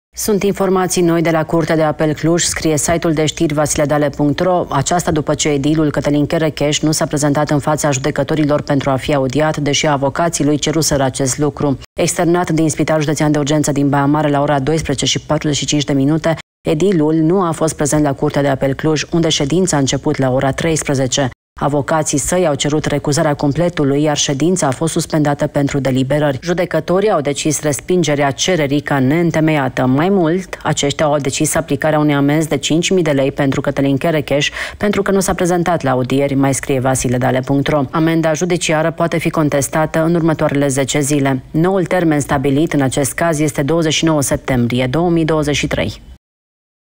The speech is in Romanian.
Sunt informații noi de la Curtea de Apel Cluj, scrie site-ul de știri vasiledale.ro. Aceasta după ce edilul Cătălin Cherecheș nu s-a prezentat în fața judecătorilor pentru a fi audiat, deși avocații lui ceruseră acest lucru. Externat din Spitalul Județean de Urgență din Baia Mare la ora 12:45, edilul nu a fost prezent la Curtea de Apel Cluj, unde ședința a început la ora 13. Avocații săi au cerut recuzarea completului, iar ședința a fost suspendată pentru deliberări. Judecătorii au decis respingerea cererii ca neîntemeiată. Mai mult, aceștia au decis aplicarea unei amenzi de 5.000 de lei pentru Cătălin Cherecheș pentru că nu s-a prezentat la audieri, mai scrie vasiledale.ro. Amenda judiciară poate fi contestată în următoarele 10 zile. Noul termen stabilit în acest caz este 29 septembrie 2023.